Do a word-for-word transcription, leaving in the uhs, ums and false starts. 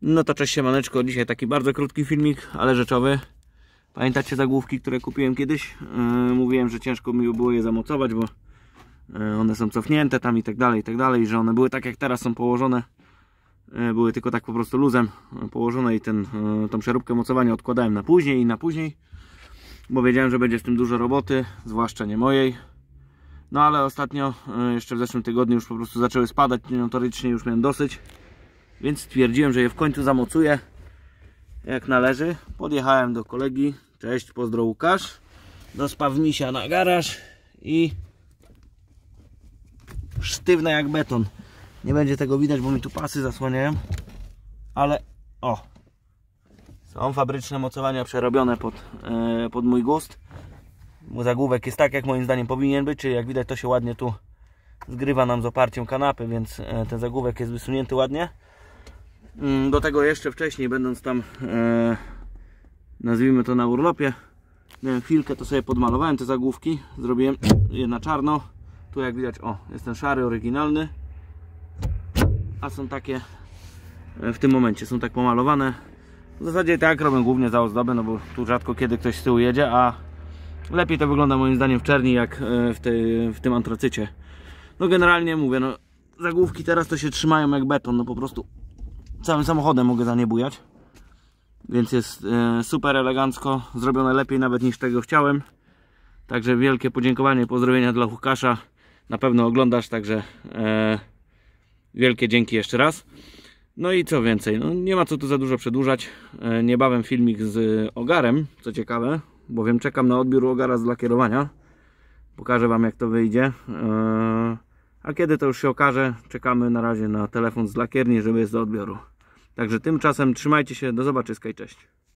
No to cześć siemaneczko, dzisiaj taki bardzo krótki filmik, ale rzeczowy. Pamiętacie zagłówki, które kupiłem kiedyś? Yy, mówiłem, że ciężko mi było je zamocować, bo yy, one są cofnięte tam i tak dalej, i tak dalej, że one były tak jak teraz są położone. Yy, były tylko tak po prostu luzem położone i ten, yy, tą przeróbkę mocowania odkładałem na później i na później, bo wiedziałem, że będzie w tym dużo roboty, zwłaszcza nie mojej. No ale ostatnio, yy, jeszcze w zeszłym tygodniu już po prostu zaczęły spadać, notorycznie już miałem dosyć. Więc stwierdziłem, że je w końcu zamocuję jak należy. Podjechałem do kolegi. Cześć, pozdro Łukasz. Do Spawmisia na garaż i sztywne jak beton. Nie będzie tego widać, bo mi tu pasy zasłaniają. Ale o, są fabryczne mocowania przerobione pod, e, pod mój gust. Bo zagłówek jest tak, jak moim zdaniem powinien być. Czyli jak widać, to się ładnie tu zgrywa nam z oparciem kanapy, więc e, ten zagłówek jest wysunięty ładnie. Do tego jeszcze wcześniej, będąc tam, e, nazwijmy to na urlopie, miałem chwilkę, to sobie podmalowałem te zagłówki, zrobiłem je na czarno. Tu jak widać, o, jest ten szary, oryginalny, a są takie w tym momencie, są tak pomalowane. W zasadzie tak robię głównie za ozdobę, no bo tu rzadko kiedy ktoś z tyłu jedzie, a lepiej to wygląda moim zdaniem w czerni, jak w, tej, w tym antracycie. No generalnie mówię, no zagłówki teraz to się trzymają jak beton, no po prostu całym samochodem mogę za nie bujać, więc jest e, super elegancko, zrobione lepiej nawet niż tego chciałem. Także wielkie podziękowanie i pozdrowienia dla Łukasza, na pewno oglądasz, także e, wielkie dzięki jeszcze raz. No i co więcej, no nie ma co tu za dużo przedłużać, e, niebawem filmik z ogarem, co ciekawe, bowiem czekam na odbiór ogara z lakierowania, pokażę wam jak to wyjdzie. e, A kiedy to już się okaże, czekamy na razie na telefon z lakierni, żeby jest do odbioru. Także tymczasem trzymajcie się, do zobaczyska i cześć.